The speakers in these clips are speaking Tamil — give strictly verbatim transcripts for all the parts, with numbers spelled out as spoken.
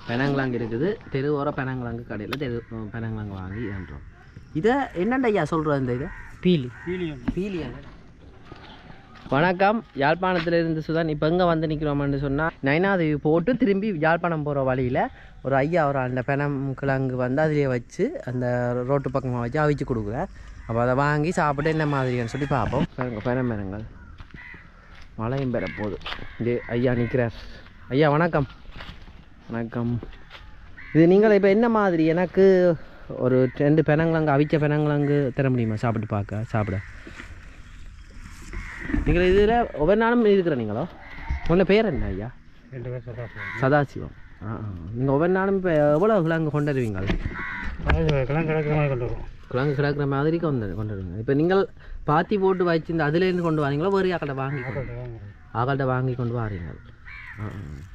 பெனங்கிழங்கு இருக்குது. தெருவோர பெனங்கிழங்கு கடையில் தெரு பெனங்கிழங்கு வாங்கி ஏன்றோம். இதை என்னண்ட ஐயா சொல்கிறோம் இந்த இதை பீலி பீலியன் பீலியன். வணக்கம், யாழ்ப்பாணத்திலிருந்து சுதான். இப்போ எங்கே வந்து நிற்கிறோம்னு சொன்னால் நைனாதேவி போட்டு திரும்பி யாழ்ப்பாணம் போகிற வழியில் ஒரு ஐயா ஒரு அந்த பெனம் கிழங்கு வந்து அதிலே வச்சு அந்த ரோட்டு பக்கமாக வச்சு அவிச்சு கொடுக்குறார். அப்போ அதை வாங்கி சாப்பிட்டு என்ன மாதிரின்னு சொல்லி பார்ப்போம். பெனம் மரங்கள் மழையும் பெற போகுது. இது ஐயா நிற்கிறார். ஐயா வணக்கம். வணக்கம். இது நீங்கள் இப்போ என்ன மாதிரி எனக்கு ஒரு ரெண்டு பெனங்கிழங்கு அவிச்ச பெனங்கிழங்கு தர முடியுமா சாப்பிட்டு பார்க்க சாப்பிட? நீங்கள் இதில் ஒவ்வொரு நாளும் இருக்கிற நீங்களோ? உங்களோட பேர் என்ன ஐயா? ரெண்டு பேர் சதாசிவம். சதாசிவம். ஆ ஆ நீங்கள் ஒவ்வொரு நாளும் இப்போ எவ்வளோ கிழங்கு கொண்டு வருவீங்க? கிழங்கு கிடக்கிற மாதிரி கொண்டு வருவோம். கிழங்கு கிடக்கிற மாதிரி கொண்டு கொண்டு வருவீங்க. இப்போ நீங்கள் பாத்தி போட்டு வச்சு இந்த அதுலேருந்து கொண்டு வரீங்களோ வேறு ஆக்கள்கிட்ட வாங்கி ஆக்கள்கிட்ட வாங்கி கொண்டு வாரீங்க? ஆ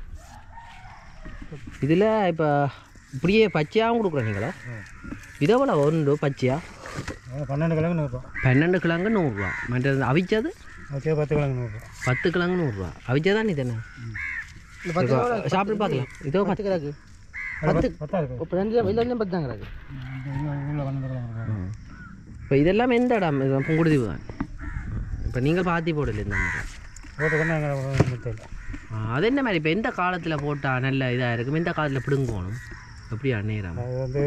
இதில் இப்போ இப்படியே பச்சையாகவும் கொடுக்குறீங்களா? இதை எவ்வளோ ஒன்று பச்சையா? பன்னெண்டு கிழங்கு நூறுரூவா. பன்னெண்டு கிழங்கு நூறுரூவா. மற்றது அவிச்சது பத்து கிழங்கு நூறுரூவா. பத்து கிழங்கு நூறுரூவா. அவிச்சதான் இது என்ன சாப்பிட்டு பார்க்கலாம். இதோ பத்து கிழங்கு பத்து இப்போ ரெண்டு இல்லை பத்து தான் கிடக்கு. இப்போ இதெல்லாம் எந்த இடம்? புங்குடுதீவு தான். இப்போ நீங்கள் பாத்தி போடல இந்த மாதிரி? அது என்ன மாதிரி இப்போ எந்த காலத்தில் போட்டால் நல்ல இதாக இருக்கும்? எந்த காலத்தில் பிடுங்கணும்? எப்படியா நேரம்? அது வந்து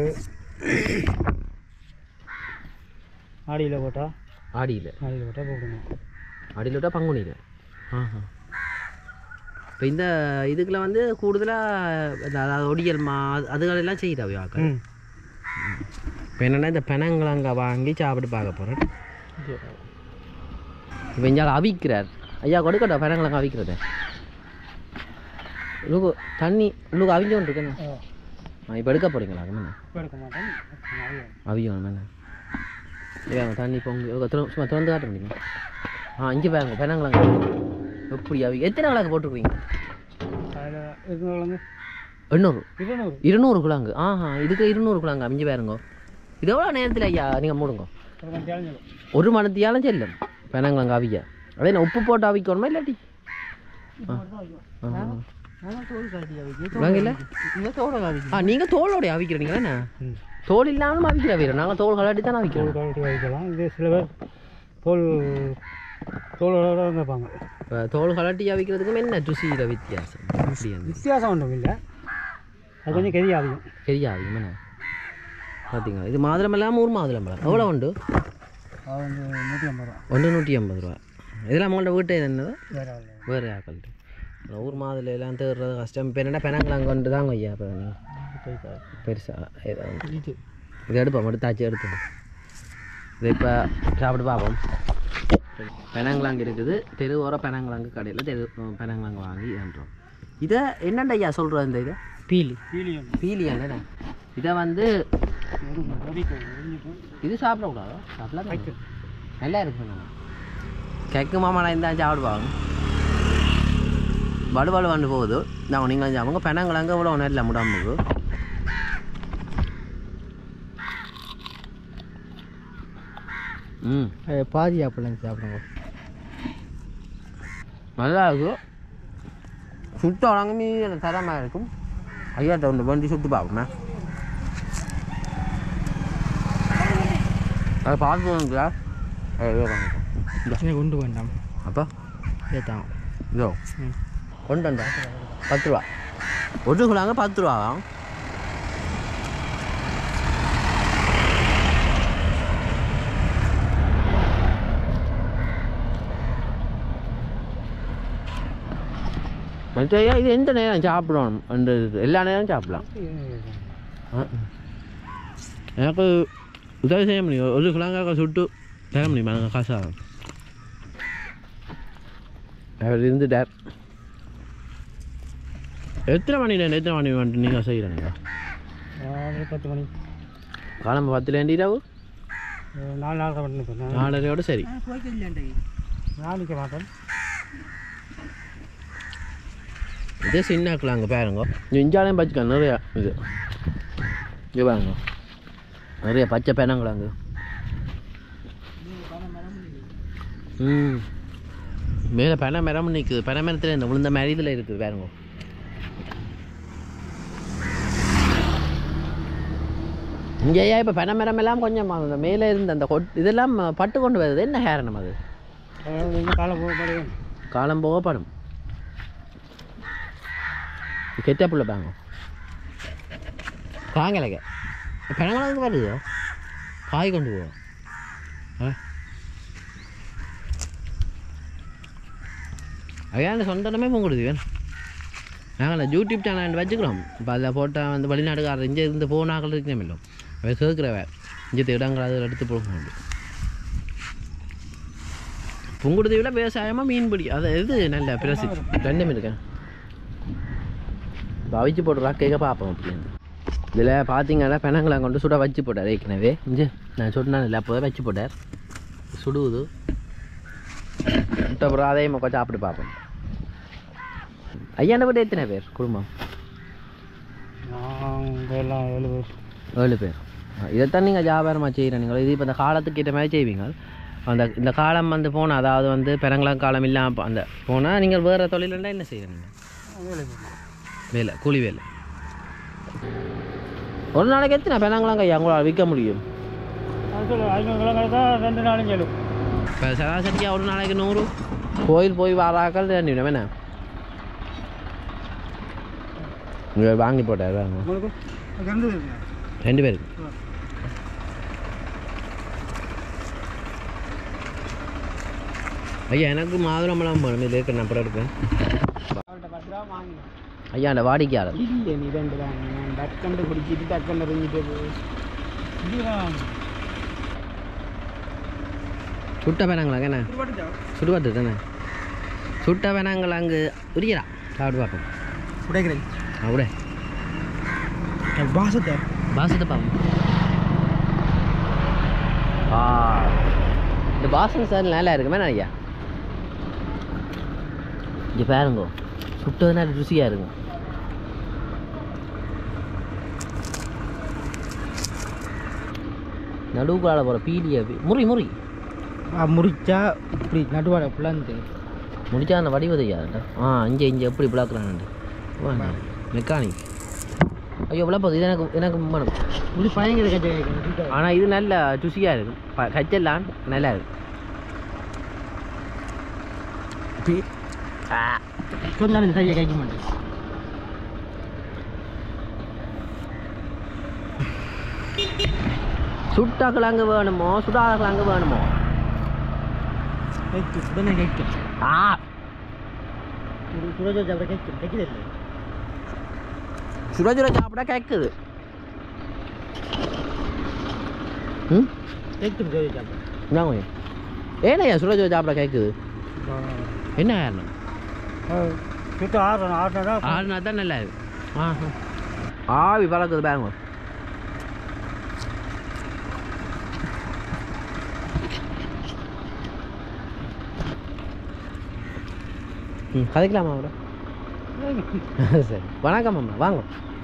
ஆடியில் போட்டால் ஆடியில் ஆடியில் போட்டால் போடணும். ஆடியில் விட்டால் பங்குனியில். ஆஹா. இப்போ இந்த இதுக்குள்ள வந்து கூடுதலாக அதாவது ஒடியல் மா அதுகளெல்லாம் செய்தாவே ஆக்கள். இப்போ என்னென்னா இந்த பெனங்கிழங்க வாங்கி சாப்பிட்டு பார்க்க போகிறேன். இப்போ இஞ்சால் அவிக்கிறார் ஐயா. கொடுக்கட்டா பெனங்கிழங்க அவிக்கிறது? உங்களுக்கு தண்ணி உங்களுக்கு அவிஞ்சோன்னு இருக்குண்ணா. ஆ இப்போ எடுக்க போகிறீங்களா? அவியணும் மேலே இல்லைங்க தண்ணி பொங்கு சும்மா திறந்து காட்ட முடியுமா? ஆ இங்கே பாருங்க பெனங்கிழங்கு எப்படி அவி. எத்தனை கிழங்கு போட்டுருக்கீங்க? எண்ணூறு இருநூறு கிழங்கு. ஆஹா இதுக்கு இருநூறு கிழங்கு அவிஞ்சு பாருங்க. இது எவ்வளோ நேரத்தில் ஐயா நீங்கள் மூடுங்க? ஒரு மணத்தியாலும் செல்லும் பெனங்கிழங்கு அவிய. அதே நான் உப்பு போட்டு அவிக்கணுமா இல்லாட்டி? நீங்கள் தோலோட அவிக்கிறீங்களா? தோல் இல்லாமல் அவிக்கிற வீரம். நாங்கள் தோல் கலாட்டி தான் அவிக்கிறோம். அவிக்கலாம். இது சில பேர் தோல் தோலோட வைப்பாங்க. இப்போ தோல் கலாட்டி அவிக்கிறதுக்கும் என்ன ருசியில் வித்தியாசம்? வித்தியாசம் ஒன்றும் இல்லை. அது கொஞ்சம் கெரிய ஆகும். கெரிய ஆகும் என்ன பார்த்தீங்களா? இது மாதுளம்பழம் ஊர் மாதுளம்பழம் எவ்வளோ உண்டு? அது வந்து நூற்றி ஐம்பது ரூபா. ஒன்று நூற்றி ஐம்பது ரூபா. இதெல்லாம் உங்கள்கிட்ட வீட்டு என்னது? வேறு வேறு ஆக்கள்கிட்ட ஊர் மாதுளை எல்லாம் தேடுறது கஷ்டம். இப்போ என்னென்னா பெனங்கிழங்கு கொண்டு தாங்க ஐயா. இப்போ பெருசாக ஏதாவது இதை எடுப்போம். எடுத்தாச்சு எடுத்தோம். இதை இப்போ சாப்பிட்டு பார்ப்போம். பெனங்கிழங்கு இருக்குது. தெருவோர பெனங்கிழங்கு கடையில் தெரு பெனங்கிழங்கு வாங்கி ஏன்றோம். இதை என்னண்ட ஐயா சொல்கிறோம் இந்த இதை பீலி பீலியன் பீலியன் என்ன? இதை வந்து இது சாப்பிடக்கூடாதோ? சாப்பிடலாம். நல்லா இருக்கு. கேக்கு மாமாலாம் இருந்தால் சாப்பிடுவாங்க. வலுவலு வந்து போகுது. நாங்கள் நீங்கள் அவங்க பெனங்கிழங்கு இவ்வளோ நேரில் முடாமுக்கு ம் பாதி சாப்பிடலாம். சாப்பிடுங்க நல்லா இருக்கும். சுட்டு வழங்க மீது தரமாக இருக்கும். ஐயாட்ட ஒன்று வண்டி சுட்டு பார்ப்போமே. அதை பார்த்து கொண்டு வேண்டாம். அப்போ ஏற்றாங்க இதோ கொண்டு வந்தா பத்து ரூபா. ஒரு கிழங்கு பத்து ரூபா. மச்சையா இது எந்த நேரம் சாப்பிடணும்? அந்த எல்லா நேரம் சாப்பிடலாம். எனக்கு உதவி செய்ய முடியும். ஒரு கிழங்காக சுட்டு தர முடியுமா? நாங்கள் காசாக அவர் இருந்துட்டார். எத்தனை மணி நேரம் எத்தனை மணி வந்துட்டு நீங்கள் செய்கிறீங்க? பத்து மணி காலம்பு பத்துலேண்டி இரவு நாலு நாலரை நாலரையோடு சரி. நாளைக்கு மாட்டேன். இதே சின்ன கிழங்கு பாருங்க. இஞ்சாலையும் பச்சை நிறையா இது இது பாருங்க. நிறைய பச்சை பெனங்கிழங்கு. ம் மேலே பென மரம் நிற்குது. பென மரத்தில் இந்த விழுந்த மாதிரி இதில் இருக்குது பாருங்க. இங்கேயா இப்போ பென மரம் எல்லாம் கொஞ்சம் அந்த மேலே இருந்த அந்த கொட் இதெல்லாம் பட்டு கொண்டு வருது. என்ன காரணம் அது? காலம் போகப்படும். காலம் போகப்படும். கெட்டப்புள்ள பாங்க காங்கலைக்க பெனங்களுக்கு வருதோ காய் கொண்டு போவோம். ஆ அவையான சொந்தமே பொங்குடுது வேணும். நாங்கள் யூடியூப் சேனல் வச்சுக்கிறோம். இப்போ அதில் போட்டால் வந்து வெளிநாட்டுக்காரர் இங்கே இருந்து போனாக்கள் இருக்கணும் இல்லை அவை கேட்குறவ இங்கே இடங்கள் அதில் எடுத்து போக பொங்குடுதை விட விவசாயமாக மீன்பிடி அது இது நல்ல பிரசி ரெண்டும் இருக்கேன். இப்போ அவிச்சு போட்டுறா கேட்க பார்ப்போம். அப்படின்னு இதில் பார்த்தீங்கன்னா பெனங்களை கொண்டு சுட வச்சு போட்டார் ஏற்கனவே. இங்கே நான் சொன்னேன் இல்லை அப்போதான் வச்சு போட்டார் சுடுவது. அப்புறம் அதையும் கொஞ்சம் சாப்பிட்டு பார்ப்போம். ஐயாண்ட விட எத்தனை பேர் குடும்பம்? எல்லாம் ஏழு பேர். ஏழு பேர். இதைத்தான் நீங்கள் வியாபாரமாக செய்கிறேன். நீங்கள் இது இப்போ இந்த காலத்துக்கு ஏற்ற மாதிரி செய்வீங்க. அந்த இந்த காலம் வந்து போனால் அதாவது வந்து பெரங்கலாம் காலம் இல்லாமல் அந்த போனால் நீங்கள் வேறு தொழிலுண்டா என்ன செய்கிறீங்க? வேலை கூலி வேலை. ஒரு நாளைக்கு எத்தனை பெரங்கலாம் கையா உங்களால் விற்க முடியும்? ரெண்டு நாளைக்கு ஏழு. இப்போ சராசரியாக ஒரு நாளைக்கு நூறு கோயில் போய் வாராக்கள் ரெண்டு என்ன இங்கே வாங்கி போட்டார் ரெண்டு பேருக்கு. ஐயா எனக்கு மாதுளம்பழம் வேணும். இது இருக்க நம்பர் எடுப்பேன். ஐயா அந்த வாடிக்கையாளர் இல்லை நீ ரெண்டு தான் டக்கண்டு பிடிச்சிட்டு டக்கண்டு எறிஞ்சிட்டு சுட்ட வேணாங்களா என்ன சுடுபாட்டு தானே சுட்ட வேணாங்களா அங்கே உரியரா சாப்பிட்டு பார்ப்போம். உடைக்கிறேன் அவட பாசத்தை பாசத்தை பார்ப்போம். ஆ இந்த பாசம் சார் நல்லா இருக்குமே ஐயா. இங்கே பாருங்க சுட்டதுனா ருசியாக இருக்கும். நடுவுக்குள்ளால போகிற பீடியை முறி முறி முறிச்சா இப்படி நடுவாட பிளாந்து முடிச்சா அந்த வடிவதையாண்டா. ஆ இங்கே இங்கே எப்படி பிளாக்குறான்ட்டு மெக்கானிக். ஐயோ விளப்பது இது எனக்கு எனக்கு மனம் இது பயங்கர கச்சை. ஆனால் இது நல்ல ருசியாக இருக்கும். கச்செல்லாம் நல்லா இருக்கும். கொஞ்சம் சரியாக கேட்க மாட்டேன். சுட்டாக்கள் அங்கே வேணுமோ சுடாக்கள் அங்கே வேணுமோ? உடனே கேட்கும். ஆ சுரஜா சாப்பிட கேட்கும் கேட்குது இல்லை சுரஜுர சாப்பிட கேட்குது. ம் கேட்கும் சுரஜா சாப்பிட இந்தாங்க. ஏனையா சுரஜுர சாப்பிட கேட்குது? என்ன காரணம்? ஆறுனா தான் நல்லா இருக்கு. ஆ ஆவி பழக்குது பாருங்க. ம் கதைக்கலாமா அவரை? சரி வணக்கம் அம்மா வாங்க.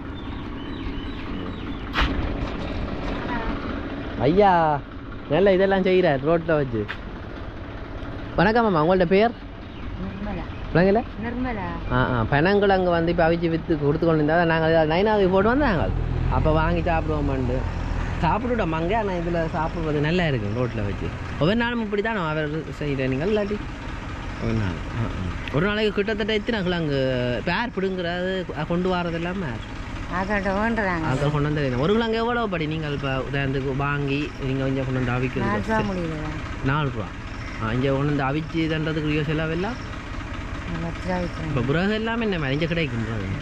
ஐயா நல்ல இதெல்லாம் செய்கிறார் ரோட்டில் வச்சு. வணக்கம் அம்மா உங்கள்ட்ட பேர்? பிள்ளைங்கள ஆ ஆ பெனங்கள் அங்கே வந்து இப்போ அவிச்சு விற்று கொடுத்து கொண்டு இருந்தால் நாங்கள் நைனாவுக்கு போட்டு வந்தாங்க. அப்போ வாங்கி சாப்பிடுவோம்ண்டு சாப்பிட்டுட்டோம் அங்கே. ஆனால் இதில் சாப்பிடுவது நல்லா இருக்கும் ரோட்டில் வச்சு. ஒவ்வொரு நாளும் இப்படி தான் அவர் செய்கிறேன். நீங்கள் இல்லாட்டி ஒரு நாள் ஒரு நாளைக்கு கிட்டத்தட்ட எத்தனை கிழங்கு பேர் பிடுங்கிறது கொண்டு வரது இல்லாமல் அதை கொண்டு வந்து ஒரு கிழங்கு எவ்வளோ படி நீங்கள் இப்போ உதாரணத்துக்கு வாங்கி நீங்கள் கொஞ்சம் கொண்டு வந்து அவிக்கிறது நாலு ரூபா. ஆ இங்கே கொண்டு வந்து அவிச்சு தண்டதுக்கு செலவெல்லாம் இப்போ புரகு எல்லாமே என்ன மாதிரி இங்கே கிடைக்கும்.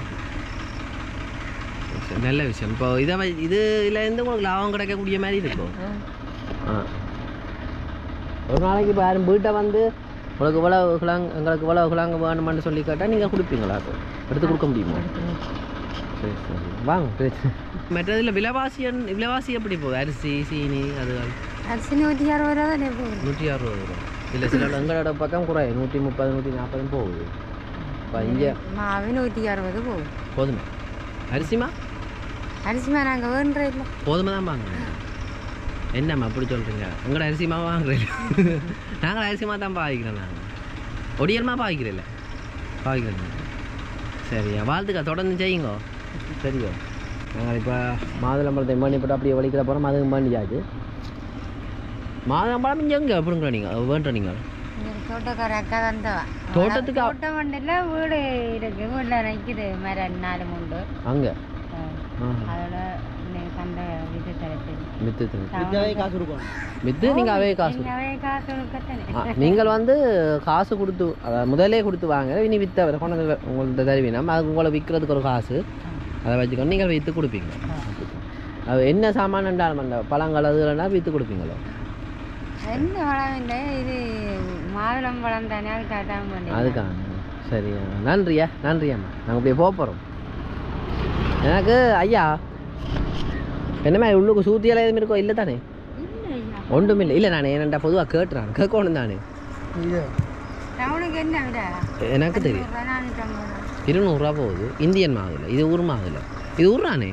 நல்ல விஷயம். இப்போ இதை இது இதுலேருந்து உங்களுக்கு லாபம் கிடைக்கக்கூடிய மாதிரி இருக்கும். ஆ ஒரு நாளைக்கு இப்போ யாரும் வீட்டை வந்து உங்களுக்கு இவ்வளவு கிழங்கு எங்களுக்கு இவ்வளவு கிழங்கு வேணுமான்னு சொல்லி கேட்டால் நீங்கள் கொடுப்பீங்களா? எடுத்து கொடுக்க முடியுமா? சரி சரி வாங்க பேசு. மற்றதில் விலைவாசி விலைவாசி எப்படி போகுது? அரிசி சீனி அது அரிசி நூற்றி அறுபது ரூபா தானே போகுது. நூற்றி அறுபது ரூபா இல்லை சில எங்களோட பக்கம் குறை நூற்றி முப்பது நூற்றி நாற்பது போகுது. இப்போ இங்கே மாவு நூற்றி அறுபது போகுது. போதுமா அரிசிமா? அரிசிமா நாங்கள் வேணுற இல்லை போதுமை தான் வாங்குறேன். என்னம்மா அப்படி சொல்கிறீங்க? உங்களோட அரிசிமா வாங்குறேன். நாங்கள் அரிசிமா தான் பாவிக்கிறோம். நாங்கள் ஒடியல்மா பாவிக்கிறேன் பாவிக்கிறேன். சரியா வாழ்த்துக்கா தொடர்ந்து செய்யுங்க. சரியோ நாங்கள் இப்போ மாதுளம்பழத்தை மணி போட்டு அப்படியே வலிக்கிற போகிறோம் அதுவும் பண்ணியாச்சு. மாதுளம்பழம் இங்கே எங்கே எப்படிங்கிற நீங்கள் வேண்ட நீங்கள் தோட்டக்கார அக்கா வந்தவா தோட்டத்துக்கு தோட்டம் வண்டியில் வீடு இருக்கு வீட்டில் நிற்குது மரம் நாலு மூண்டு அங்கே அதோட கண்ட வித்து தரத்து வித்து காசு கொடுக்கணும் வித்து நீங்கள் அவே காசு அவே காசு கொடுக்கத்தானே நீங்கள் வந்து காசு கொடுத்து அதாவது முதலே கொடுத்து வாங்க இனி விற்ற கொண்டு உங்கள்கிட்ட தருவீங்க அது உங்களை விற்கிறதுக்கு ஒரு காசு அதை வச்சுக்கணும் நீங்கள் விற்று கொடுப்பீங்க. அது என்ன சாமான் என்றாலும் அந்த பழங்கள் அது இல்லைன்னா விற்று கொடுப்பீங்களோ என்ன பழம் இல்லை இது மாதுளம் பழம் தானே அது காட்டாமல் பண்ணி அதுக்காக சரியா நன்றியா நன்றியாம்மா நாங்கள் அப்படியே போக போகிறோம். எனக்கு ஐயா என்னமே உள்ளுக்கு சூத்தியெல்லாம் எதுவும் இருக்கோ இல்லை தானே ஒன்றும் இல்லை இல்லை நான் என்னண்டா பொதுவாக கேட்டுறான் கேட்கணும் தானே டவுனுக்கு என்ன விட எனக்கு தெரியும் இருநூறுவா போகுது இந்தியன் மாதுளை இது ஊர் மாதுளை இது ஊர்றானே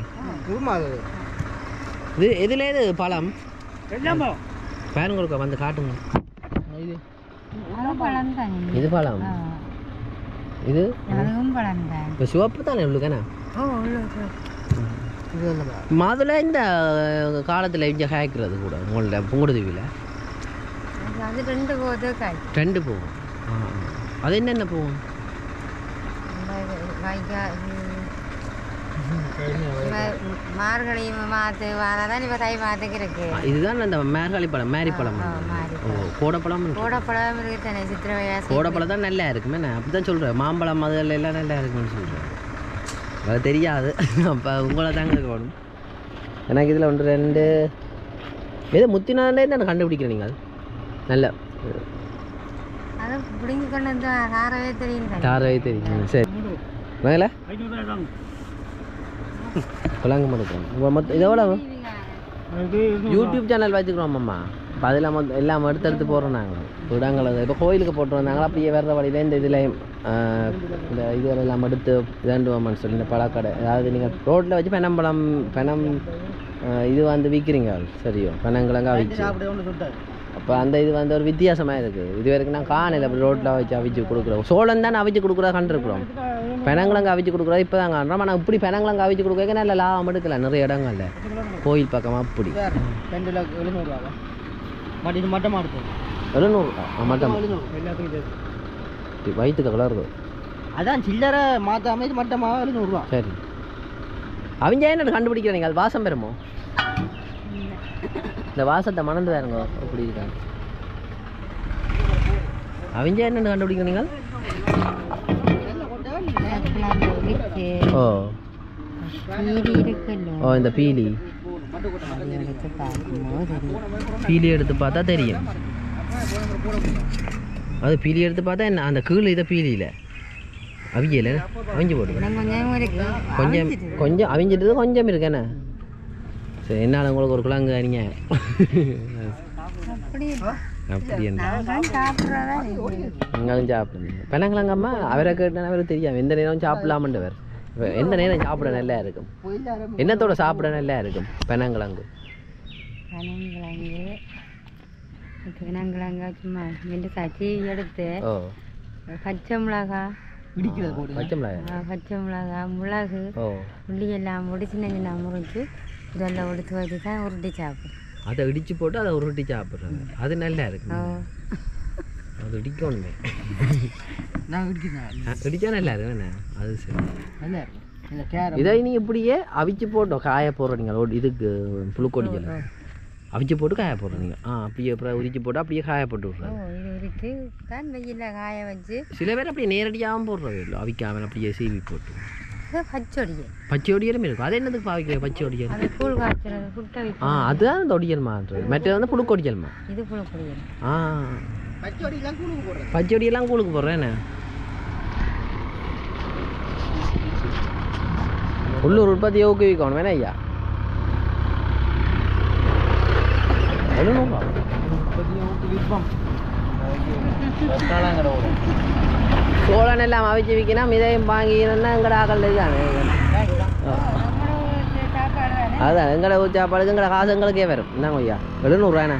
இது எதுல இது பழம் பேரன் கொடுக்க வந்து காட்டுங்க இது பழம் இது இப்போ சிவப்பு தானே உள்ளுக்கண்ணா மாதுளை இந்த காலத்தில் இங்கே காய்க்கிறது கூட உங்களோட புங்குடுதீவில் ரெண்டு போகுது ரெண்டு போகும் அது என்னென்ன போகும் மார்கழி மாத்து வரதான் இப்போ தை மாத்துக்கு இருக்கு இதுதான் அந்த மேர்காலி பழம் மேரி பழம் ஓ கோடப்பழம் கோடப்பழம் இருக்கு தானே சித்திரை கோடப்பழம் தான் நல்லா இருக்குமே நான் அப்படி தான் சொல்கிறேன் மாம்பழம் அதில் எல்லாம் நல்லா இருக்குன்னு சொல்கிறேன் அது தெரியாது அப்போ உங்களை தாங்க இருக்கணும் எனக்கு இதில் ஒன்று ரெண்டு எது முத்தினாலே தான் கண்டுபிடிக்கிறேன் நீங்கள் நல்ல அதை பிடிங்கி கொண்டு வந்து தாரவே தெரியும் தாரவே தெரியும் சரி மேலே கொலாங்க மாட்டேன் உங்கள் மொத்தம் இதோட யூடியூப் சேனல் வச்சுக்கிறோம் அம்மா இப்போ அதில் மொத்தம் எல்லாம் எடுத்து எடுத்து போடுறோம் நாங்கள் விடாங்கள இப்போ கோயிலுக்கு போட்டு வந்தாங்களா அப்படியே வேறு வழியில் இந்த இதில் இந்த இதுகள் எல்லாம் எடுத்து இதாண்டுவோம்னு சொல்லி இந்த பழக்கடை அதாவது நீங்கள் ரோட்டில் வச்சு பெனம்பழம் பெனம் இது வந்து விற்கிறீங்க சரியோ பெனங்கிழங்கா விற்று அப்போ அந்த இது வந்து ஒரு வித்தியாசமாக இருக்குது இது வரைக்கும் நான் காணல அப்படி ரோட்டில் வச்சு அவிச்சு கொடுக்குறோம் சோளம் தான் அவிச்சு கொடுக்குறதா கண்டுருக்குறோம் பெனங்கிழங்கு அவிச்சு கொடுக்குறோம் இப்போ தான் காண்றோம் ஆனால் இப்படி பெனங்கிழங்கு அவிச்சு கொடுக்க நல்ல லாபம் எடுக்கல நிறைய இடங்கள்ல கோயில் பக்கமாக அப்படி மட்டமாக இருக்கும் எழுநூறு மட்டம் வயிற்றுக்கு கலருது அதான் சில்லறை மாற்றாம இது மட்டமாக எழுநூறுவா சரி அவங்க என்ன கண்டுபிடிக்கிறீங்க அது வாசம் பெறுமோ இந்த வாசத்தை மணந்து வேறுங்க அப்படி இருக்காங்க அவங்க என்னென்னு கண்டுபிடிக்கிறீங்க ஓ ஓ இந்த பீலி பீலி எடுத்து பார்த்தா தெரியும் அது பீலி எடுத்து பார்த்தா என்ன அந்த கீழே இதை பீலியில் அவியல அவிஞ்சு போட்டு கொஞ்சம் கொஞ்சம் அவிஞ்சிட்டு கொஞ்சம் இருக்கேண்ணே சரி என்னால் உங்களுக்கு ஒரு குழாங்க நீங்க அப்படி நீங்களும் சாப்பிடுங்க பெனங்கிழங்கம்மா அவரை கேட்டேன் அவருக்கு தெரியாம எந்த நேரம் சாப்பிடலாமன்றவர் எந்த நேரம் சாப்பிட நல்லா இருக்கும் என்னத்தோட சாப்பிட நல்லா இருக்கும் பெனங்கிழங்கு பெனங்கிழங்கு சும்மா சச்சி எடுத்து பச்சை மிளகா பச்சை மிளகா பச்சை மிளகா மிளகு உள்ளி எல்லாம் முடிச்சு சின்ன முறிச்சு இதெல்லாம் உடுத்து வச்சு தான் உருட்டி சாப்பிடும் அதை இடிச்சு போட்டு அதை உருட்டி சாப்பிட்றாங்க அது நல்லா இருக்கு அது இடிக்கணுமே இடிச்சா நல்லா இருக்கு என்ன அது சரி நல்லா இருக்கு இதை நீ இப்படியே அவிச்சு போட்டோம் காய போடுறோம் நீங்கள் இதுக்கு புழுக்கொடிக்கல அவிச்சு போட்டு காய போடுறோம் நீங்கள் ஆ அப்படியே அப்புறம் உரிச்சு போட்டு அப்படியே காய போட்டு விட்றாங்க இது உரித்து தான் வெயிலில் காய வச்சு சில பேர் அப்படியே நேரடியாகவும் போடுறது இல்லை அவிக்காமல் அப்படியே சீவி போட்டு பச்சொடியல் பச்சை ஒடியலும் இருக்கும் அது என்னதுக்கு பாவிக்கிறேன் பச்சை ஒடியல் அது கூழ் காய்ச்சல் சுட்ட ஆ அதுதான் அந்த ஒடியல்மான்றது மற்றது வந்து புழுக்கொடியல்மா இது புழுக்கொடியல் ஆ பச்சை ஒடியெல்லாம் கூழுக்கு போடுறேன் பச்சை ஒடியெல்லாம் கூழுக்கு போடுறேன் என்ன உள்ளூர் உற்பத்தியை ஊக்குவிக்கணும் வேணா ஐயா எழுநூறுவா சோழன் எல்லாம் அவிச்சு விற்கணும் இதையும் வாங்கினா எங்கட ஆக்கள் இருக்காங்க அதுதான் எங்கட சாப்பாடுக்கு எங்கட காசு எங்களுக்கே வரும் என்னங்க ஐயா எழுநூறுவாண்ணா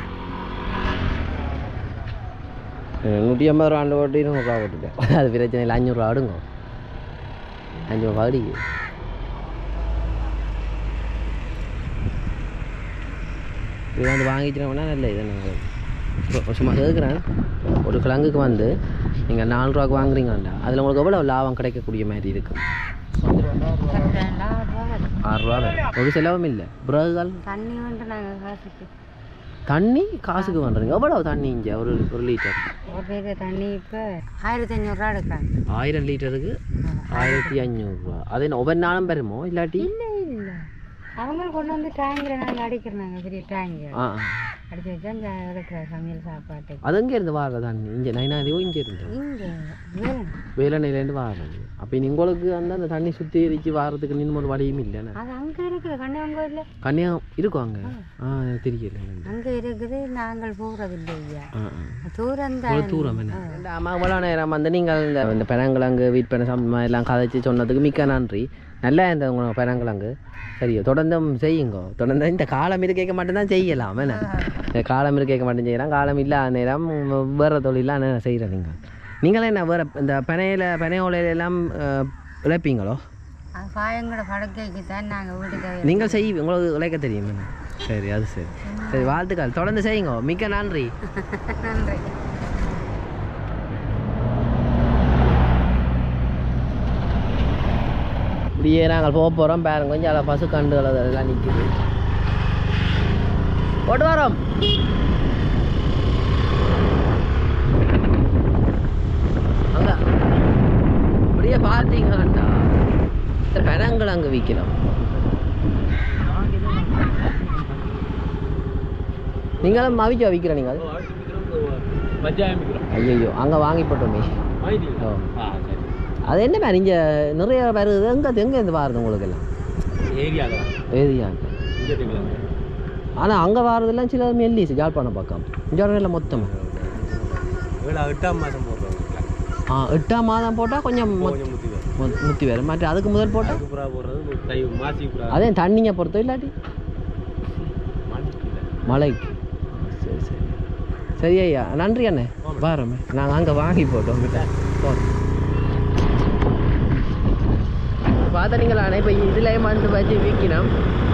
நூற்றி ஐம்பது ரூபா ஆண்டு போட்டு இருநூறுவா போட்டுட்டேன் அது பிரச்சனை இல்லை அஞ்சூறுவா அடுங்க அஞ்சு ரூபா அடிக்கு இது வந்து வாங்கிச்சினோம்னா நல்ல இதை நாங்கள் சும்மா கேட்குறேன். ஒரு கிழங்குக்கு வந்து நீங்கள் நாலு ரூபாய்க்கு வாங்குறீங்கண்டா அதில் உங்களுக்கு எவ்வளோ லாபம் கிடைக்கக்கூடிய மாதிரி இருக்குது? ஆறு ரூபா ஒரு செலவும் இல்லை. பிறகுகள் தண்ணி வந்து நாங்கள் காசுக்கு தண்ணி காசுக்கு பண்ணுறீங்க. எவ்வளோ தண்ணி இங்கே ஒரு ஒரு லிட்டர்? ஒரு லிட்டர் தண்ணி இப்போ ஆயிரத்தி அஞ்சூறுரூவா எடுக்கிறாங்க. ஆயிரம் லிட்டருக்கு ஆயிரத்தி அஞ்சூறுரூவா. அது என்ன ஒவ்வொரு நாளும் பெறுமோ இல்லாட்டி? இல்லை இல்லை அவங்க கொண்டு வந்து டேங்கில் நாங்கள் அடிக்கிறோம். பெரிய டேங்கு ஆ அடிச்சு வச்சா இங்கே எடுக்கிற சமையல் சாப்பாட்டு. அது எங்கே இருந்து வார தண்ணி? இங்கே நைனாதியோ இங்கே இருந்து இங்கே வேலை வேலனையிலேருந்து வாரது. அப்போ உங்களுக்கு வந்து அந்த தண்ணி சுத்திகரித்து வாரத்துக்கு நின்று ஒரு வழியும் இல்லைண்ணா? அது அங்கே இருக்குது கன்னியாகுமரியில். கன்னியாகம் இருக்கும் அங்கே? ஆ தெரியல. அங்கே இருக்குது. நாங்கள் போகிறது இல்லை ஐயா. ஆ தூரம் ஒரு தூரம் என்ன? ஆமாம் இவ்வளோ நேரம் வந்து நீங்கள் இந்த இந்த பெனங்கிழங்கு வீட் பண்ண சம் எல்லாம் கதைச்சி சொன்னதுக்கு மிக்க நன்றி. நல்லா இந்த உங்களோட பெனங்கிழங்கு சரியோ தொடர்ந்தும் செய்யுங்க. தொடர்ந்து இந்த காலம் இருக்க மட்டும்தான் செய்யலாம். என்ன இந்த காலம் இருக்க மட்டும் செய்யலாம். காலம் இல்லாத நேரம் வேறு தொழிலாம் செய்கிறேன். நீங்கள் நீங்களே என்ன வேறு இந்த பெனையில் பெனையோலையில எல்லாம் இழைப்பீங்களோ? பாயங்களோட படுக்கைக்கு தான் நாங்கள் வீட்டுக்கு நீங்கள் செய் உங்களுக்கு இழைக்க தெரியும். என்ன சரி அது சரி சரி வாழ்த்துக்கள். தொடர்ந்து செய்யுங்க. மிக்க நன்றி. நன்றி. இப்படியே நாங்கள் போக போகிறோம். பாருங்க கொஞ்சம் அதில் பசு கண்டுகள் அதெல்லாம் நிற்கிது. போட்டு வரோம். அங்கே இப்படியே பார்த்தீங்களாண்டா இந்த பெனங்கள் அங்கே விற்கிறோம். நீங்களும் அவிக்க விற்கிற நீங்கள்? ஐயோ அங்கே வாங்கி போட்டோமே. ஓ அது என்ன மாதிரி இங்கே நிறைய வருது. எங்கே எங்கே இருந்து வாருது உங்களுக்கு எல்லாம்? ஏரியா. ஆனால் அங்கே வாரதெல்லாம் சில மெல்லிஸ் ஜாழ்ப்பாணம் பக்கம். இங்கே இல்லை மொத்தமாக எட்டாம் மாதம் போடுறோம். ஆ எட்டாம் மாதம் போட்டால் கொஞ்சம் முத்தி வரும். மற்ற அதுக்கு முதல் போட்டால் அதே தண்ணிங்க பொறுத்தோ இல்லாட்டி மழைக்கு. சரி சரி சரி ஐயா நன்றி அண்ணே. வாரமே நாங்கள் அங்கே வாங்கி போட்டோம். போகிறோம் பார்த்தீங்களா? இப்போ இதில் வந்து வச்சு விற்கணும்.